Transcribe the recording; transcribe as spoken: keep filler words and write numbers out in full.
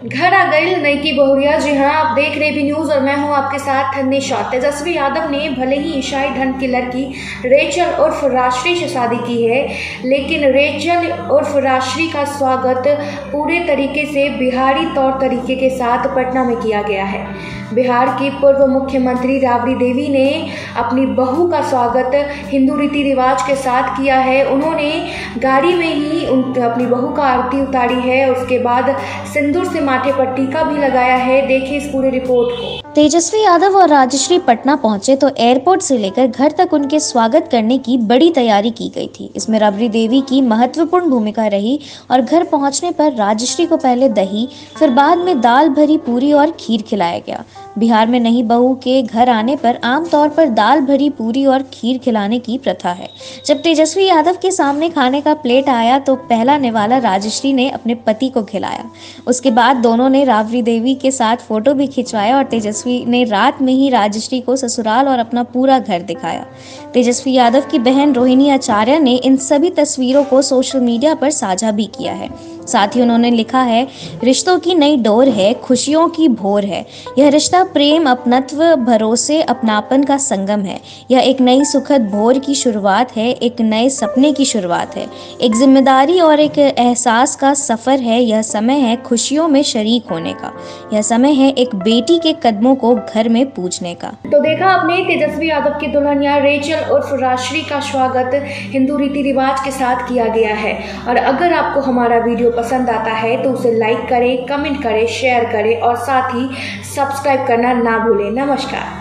घर आ गई नई बहुरिया। जी हाँ, आप देख रहे भी न्यूज और मैं हूँ आपके साथ निशा। तेजस्वी यादव ने भले ही ईसाई धर्म की लड़की रेचल उर्फ राश्री से शादी की है, लेकिन रेचल उर्फ राश्री का स्वागत पूरे तरीके से बिहारी तौर तरीके के साथ पटना में किया गया है। बिहार की पूर्व मुख्यमंत्री राबड़ी देवी ने अपनी बहू का स्वागत हिंदू रीति रिवाज के साथ किया है। उन्होंने गाड़ी में ही उन अपनी बहू का आरती उतारी है, उसके बाद सिंदूर से माथे पर टीका भी लगाया है। देखिए इस पूरी रिपोर्ट को। तेजस्वी यादव और राजश्री पटना पहुंचे तो एयरपोर्ट से लेकर घर तक उनके स्वागत करने की बड़ी तैयारी की गई थी। इसमें राबड़ी देवी की महत्वपूर्ण भूमिका रही और घर पहुंचने पर राजश्री को पहले दही, फिर बाद में दाल भरी पूरी और खीर खिलाया गया। बिहार में नई बहू के घर आने पर आमतौर पर दाल भरी पूरी और खीर खिलाने की प्रथा है। जब तेजस्वी यादव के सामने खाने का प्लेट आया तो पहला निवाला राजश्री ने अपने पति को खिलाया। उसके बाद दोनों ने राबड़ी देवी के साथ फोटो भी खिंचवाया और तेजस्वी ने रात में ही राजश्री को ससुराल और अपना पूरा घर दिखाया। तेजस्वी यादव की बहन रोहिणी आचार्य ने इन सभी तस्वीरों को सोशल मीडिया पर साझा भी किया है। साथ ही उन्होंने लिखा है, रिश्तों की नई डोर है, खुशियों की भोर है। यह रिश्ता प्रेम, अपनत्व, भरोसे, अपनापन का संगम है। यह एक नई सुखद भोर की शुरुआत है, एक नए सपने की शुरुआत है, एक जिम्मेदारी और एक एहसास का सफर है। यह समय है खुशियों में शरीक होने का। यह समय है एक बेटी के कदमों को घर में पूजने का। तो देखा आपने, तेजस्वी यादव की दुल्हनिया रेचल उर्फ राश्री का स्वागत हिंदू रीति रिवाज के साथ किया गया है। और अगर आपको हमारा वीडियो पसंद आता है तो उसे लाइक करें, कमेंट करें, शेयर करें और साथ ही सब्सक्राइब करना ना भूलें। नमस्कार।